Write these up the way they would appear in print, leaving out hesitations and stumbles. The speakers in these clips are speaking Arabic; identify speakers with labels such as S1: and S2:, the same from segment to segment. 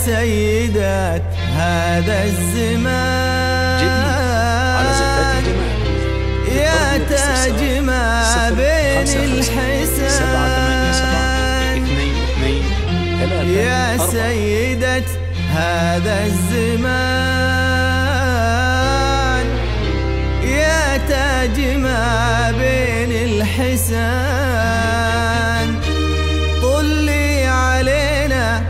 S1: سيدات هذا الزمان
S2: على زفات الجمال
S1: يا تاج ما بين الحسان يا سيدة هذا الزمان يا تاج ما بين الحسان طلي علينا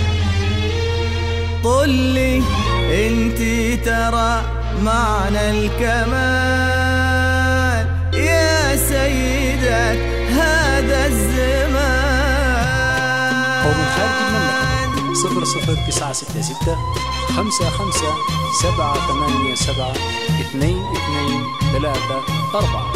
S1: طلي انتي ترى معنى الكمال يا سيدة هذا الزمان.
S2: أو من خارج المملكة 0096 55 787 2234.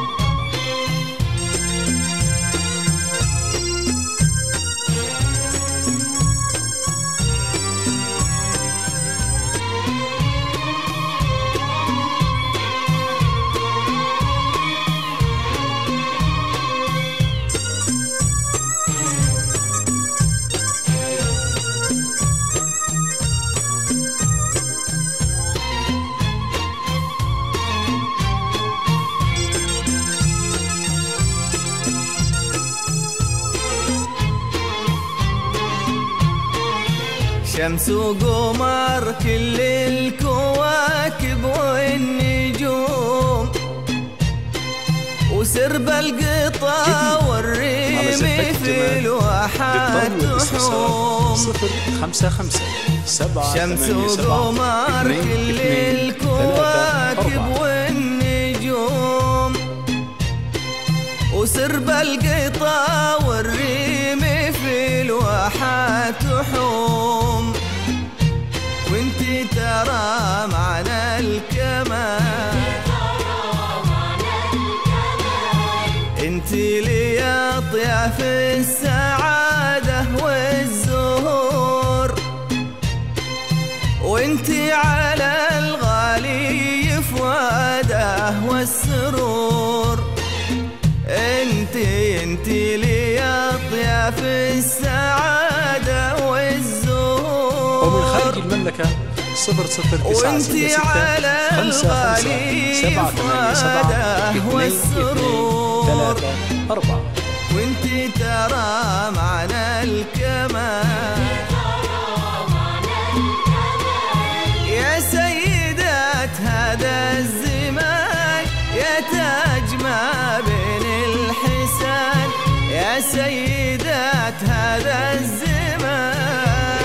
S1: شمس وقمر كل الكواكب والنجوم وسرب القطا والريم في الواحات تحوم.
S2: 055
S1: شمس وقمر كل الكواكب والنجوم وسرب القطا والريم في الواحات تحوم وانتي ترى معنى الكمال انتي لي اطياف السعادة والزهور وانتي على الغالي فؤاده والسرور انتي لي اطياف السعادة والزهور.
S2: ومن خارج المملكة 0096 55 787 2234.
S1: وانتي ترى معنى الكمال يا سيدات هذا الزمان يا تاج ما بين الحسان يا سيدات هذا الزمان.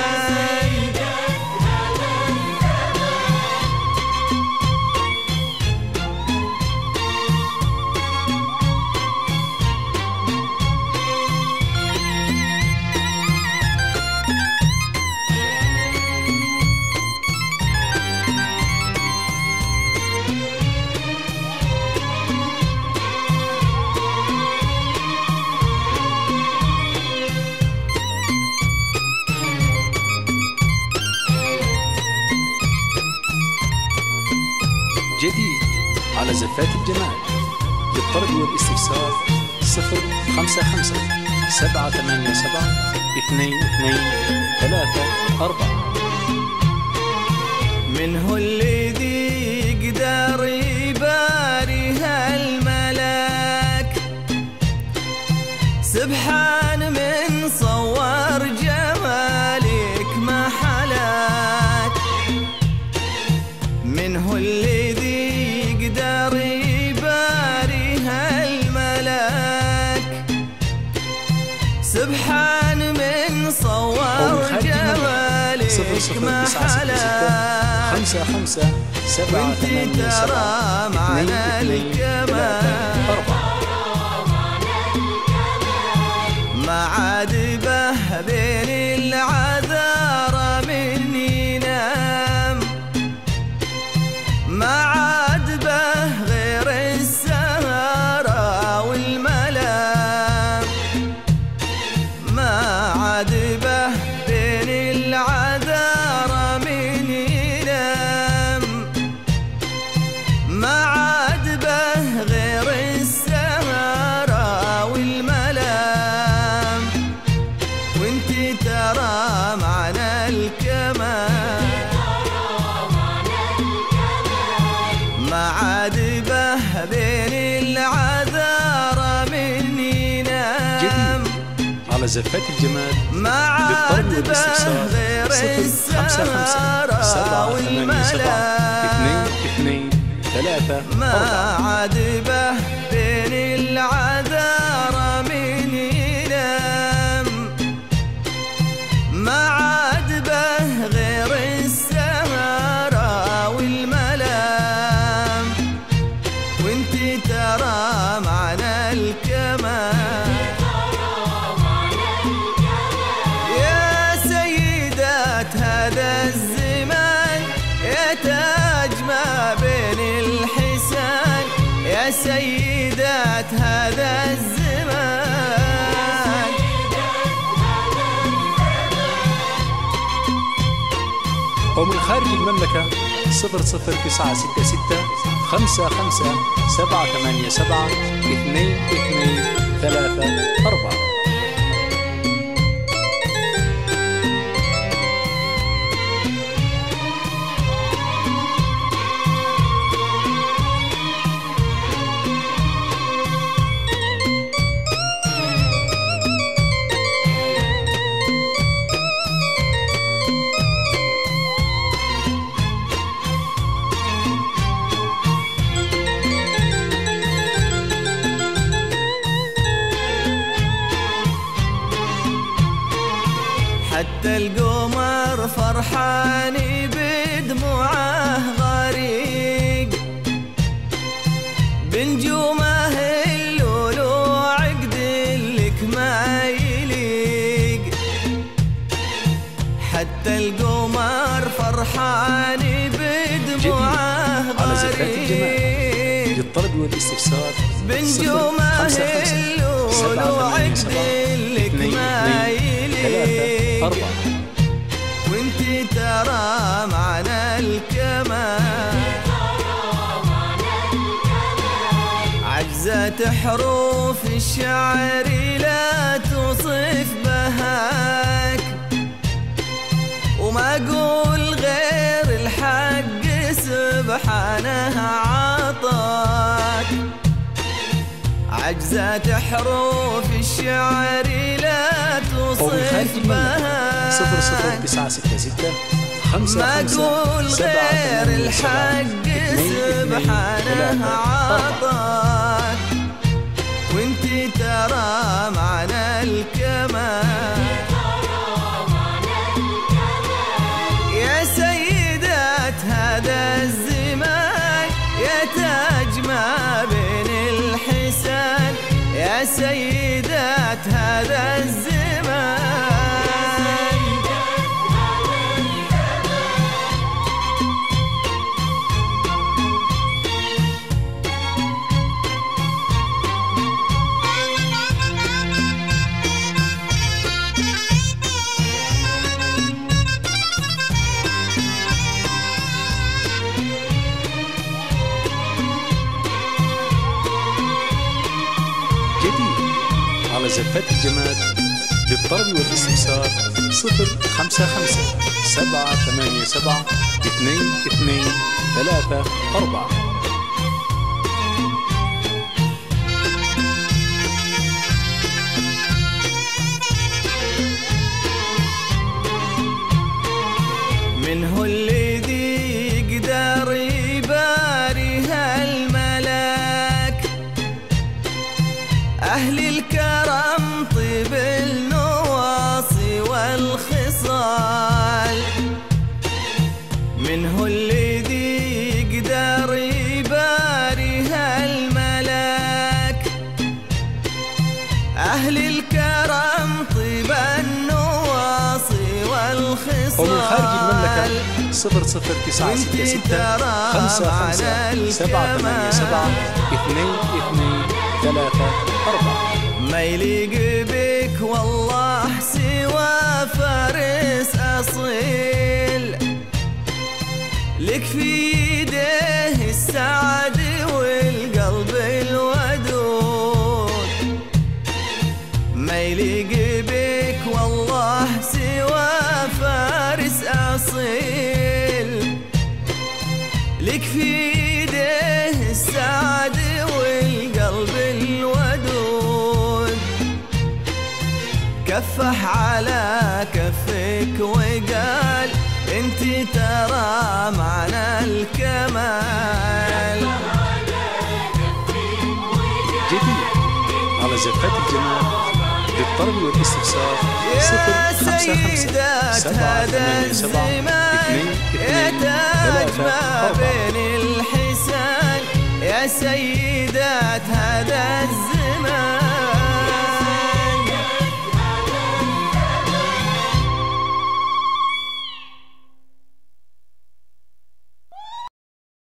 S2: جديد على زفات الجمال للطلب والاستفسار 055 787 2234.
S1: منه اللي يقدر يباري هالملاك سبحان من صور جمالك ما حلاك منه اللي يقدر يباري هالملاك سبحان من صور جمالك ما حلاك
S2: 55
S1: وانتي ترى معنى الكمال ما عاد به بين العذارى من ينام ما عاد به غير السهرة والملام ما عاد به بين العذارى من ينام ما عاد به غير
S2: على زفات الجمال
S1: ما
S2: للطلب
S1: عاد به
S2: والاستفسار
S1: غير
S2: 055 787 223
S1: ما
S2: 4.
S1: عاد به بين العذارى من ينام، ما عاد به غير السهرة والملام، وانت ترى معنى الكمال يا سيدات هذا الزمان، يا تاج ما بين الحسان، يا سيدات هذا الزمان.
S2: ومن خارج المملكة 00966 55 787 223 4.
S1: حتى القمر فرحان بدموعه غريق، بنجومه اللولو عقد لك ما يليق. حتى القمر فرحان بدموعه
S2: على زفات الجمال
S1: غريق،
S2: للطلب والاستفسار
S1: بنجومه اللولو عقد لك ما يليق.
S2: 4.
S1: وانت ترى معنى الكمال، عجزت حروف الشعر لا توصف بهاك، وما اقول غير الحق سبحانه عطاك. عجزت حروف الشعر لا توصف بهاك،
S2: 00966
S1: ما اقول غير الحق سبحانه عطاك، وانت ترى معنى الكمال. يا سيدات هذا الزمان، يا تاج ما بين الحسان، يا سيدات هذا الزمان.
S2: على زفات الجمال للطلب والاستفسار 055 787 223 4.
S1: منه الذي يقدر يباري هالملاك، أهل الكرم طيب النواصي والخصال. منه الذي يقدر يباري هالملاك، أهل الكرم طيب النواصي والخصال.
S2: ومن خارج المملكة 00966 55 787 223 4.
S1: ما يليق بك والله سوى فارس أصيل، لك في يديه السعد والقلب الودود. ما يليق بك والله سوى فارس أصيل، لك في يديه السعد والقلب الودود. كفح على كفك وقال انت ترى معنى الكمال.
S2: جديد على زفات الجمال للطلب والاستفسار 055 787
S1: يا تاج ما بين الحسان، يا سيدات هذا الزمان.